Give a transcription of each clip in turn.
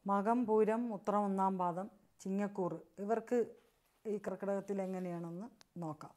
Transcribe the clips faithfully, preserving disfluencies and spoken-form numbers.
മകം, പൂരം, ഉത്രം ഒന്നാം പാദം, ചിങ്ങക്കൂറ് ഇവർക്ക് ഈ കർക്കിടകത്തിൽ എങ്ങനെയാണെന്ന് നോക്കാം.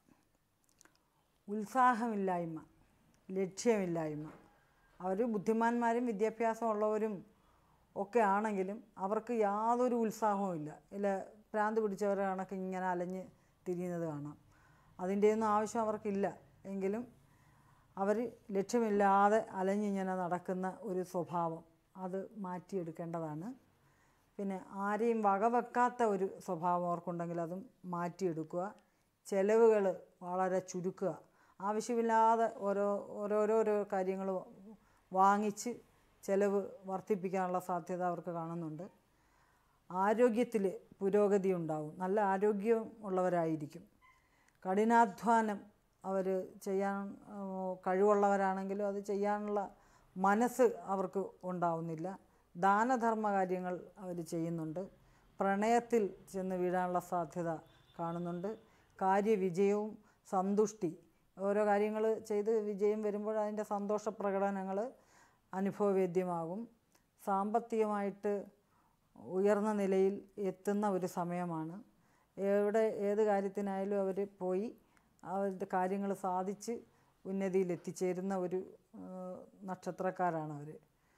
ഉത്സാഹമില്ലായ്മ, ലക്ഷ്യമില്ലായ്മ. അവർ ബുദ്ധിമാന്മാരും വിദ്യാഭ്യാസമുള്ളവരും ഒക്കെ ആണെങ്കിലും അവർക്ക് യാതൊരു ഉത്സാഹവും ഇല്ല. ഇല്ല, ഭ്രാന്ത് പിടിച്ചവരെ കണക്ക് ഇങ്ങനെ അലഞ്ഞ് തിരിയുന്നത് കാണാം. അതിൻ്റെയൊന്നും ആവശ്യം അവർക്കില്ല. എങ്കിലും അവർ ലക്ഷ്യമില്ലാതെ അലഞ്ഞിങ്ങനെ നടക്കുന്ന ഒരു സ്വഭാവം അത് മാറ്റിയെടുക്കേണ്ടതാണ്. പിന്നെ ആരെയും വകവെക്കാത്ത ഒരു സ്വഭാവം അവർക്കുണ്ടെങ്കിൽ അതും മാറ്റിയെടുക്കുക. ചിലവുകൾ വളരെ ചുരുക്കുക. ആവശ്യമില്ലാതെ ഓരോ ഓരോരോരോ കാര്യങ്ങൾ വാങ്ങിച്ച് ചിലവ് വർദ്ധിപ്പിക്കാനുള്ള സാധ്യത അവർക്ക് കാണുന്നുണ്ട്. ആരോഗ്യത്തിൽ പുരോഗതി ഉണ്ടാവും. നല്ല ആരോഗ്യം ഉള്ളവരായിരിക്കും. കഠിനാധ്വാനം അവർ ചെയ്യാൻ കഴിവുള്ളവരാണെങ്കിലും അത് ചെയ്യാനുള്ള മനസ്സ് അവർക്ക് ഉണ്ടാവുന്നില്ല. ദാനധർമ്മ കാര്യങ്ങൾ അവർ ചെയ്യുന്നുണ്ട്. പ്രണയത്തിൽ ചെന്ന് വീഴാനുള്ള സാധ്യത കാണുന്നുണ്ട്. കാര്യവിജയവും സന്തുഷ്ടി, ഓരോ കാര്യങ്ങൾ ചെയ്ത് വിജയം വരുമ്പോൾ അതിൻ്റെ സന്തോഷ പ്രകടനങ്ങൾ അനുഭവവേദ്യമാകും. സാമ്പത്തികമായിട്ട് ഉയർന്ന നിലയിൽ എത്തുന്ന ഒരു സമയമാണ്. എവിടെ ഏത് കാര്യത്തിനായാലും അവർ പോയി അവരുടെ കാര്യങ്ങൾ സാധിച്ച് ഉന്നതിയിൽ എത്തിച്ചേരുന്ന ഒരു നക്ഷത്രക്കാരാണ് അവർ.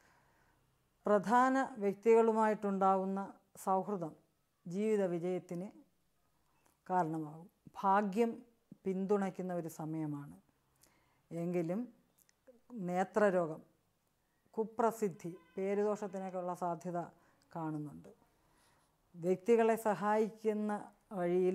പ്രധാന വ്യക്തികളുമായിട്ടുണ്ടാകുന്ന സൗഹൃദം ജീവിത വിജയത്തിന് കാരണമാകും. ഭാഗ്യം പിന്തുണയ്ക്കുന്ന ഒരു സമയമാണ്. എങ്കിലും നേത്രരോഗം, കുപ്രസിദ്ധി, പേരുദോഷത്തിനൊക്കെയുള്ള സാധ്യത കാണുന്നുണ്ട്. വ്യക്തികളെ സഹായിക്കുന്ന വഴിയിൽ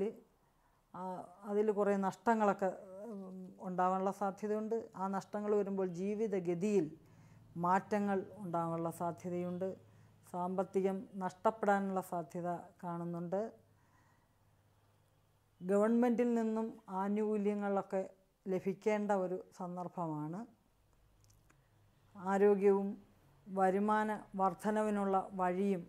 അതിൽ കുറേ നഷ്ടങ്ങളൊക്കെ ഉണ്ടാകാനുള്ള സാധ്യതയുണ്ട്. ആ നഷ്ടങ്ങൾ വരുമ്പോൾ ജീവിതഗതിയിൽ മാറ്റങ്ങൾ ഉണ്ടാകാനുള്ള സാധ്യതയുണ്ട്. സാമ്പത്തികം നഷ്ടപ്പെടാനുള്ള സാധ്യത കാണുന്നുണ്ട്. ഗവൺമെൻറ്റിൽ നിന്നും ആനുകൂല്യങ്ങളൊക്കെ ലഭിക്കേണ്ട ഒരു സന്ദർഭമാണ്. ആരോഗ്യവും വരുമാന വർധനവിനുള്ള വഴിയും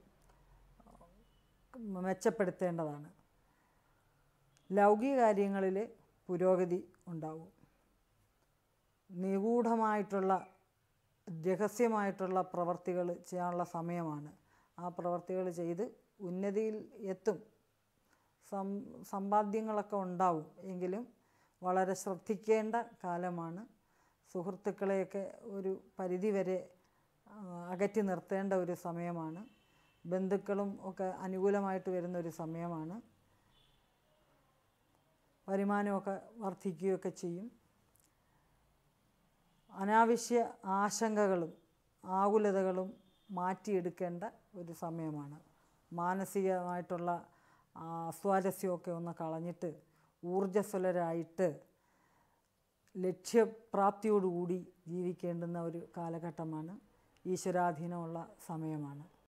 മെച്ചപ്പെടുത്തേണ്ടതാണ്. ലൗകിക കാര്യങ്ങളിൽ പുരോഗതി ഉണ്ടാവും. നിഗൂഢമായിട്ടുള്ള രഹസ്യമായിട്ടുള്ള പ്രവർത്തികൾ ചെയ്യാനുള്ള സമയമാണ്. ആ പ്രവർത്തികൾ ചെയ്ത് ഉന്നതിയിൽ എത്തും. സം സമ്പാദ്യങ്ങളൊക്കെ ഉണ്ടാവും. എങ്കിലും വളരെ ശ്രദ്ധിക്കേണ്ട കാലമാണ്. സുഹൃത്തുക്കളെയൊക്കെ ഒരു പരിധിവരെ അകറ്റി നിർത്തേണ്ട ഒരു സമയമാണ്. ബന്ധുക്കളും ഒക്കെ അനുകൂലമായിട്ട് വരുന്നൊരു സമയമാണ്. വരുമാനമൊക്കെ വർദ്ധിക്കുകയൊക്കെ ചെയ്യും. അനാവശ്യ ആശങ്കകളും ആകുലതകളും മാറ്റിയെടുക്കേണ്ട ഒരു സമയമാണ്. മാനസികമായിട്ടുള്ള അസ്വാരസ്യമൊക്കെ ഒന്ന് കളഞ്ഞിട്ട് ഊർജ്ജസ്വലരായിട്ട് ലക്ഷ്യപ്രാപ്തിയോടുകൂടി ജീവിക്കേണ്ടുന്ന ഒരു കാലഘട്ടമാണ്. ഈശ്വരാധീനമുള്ള സമയമാണ്.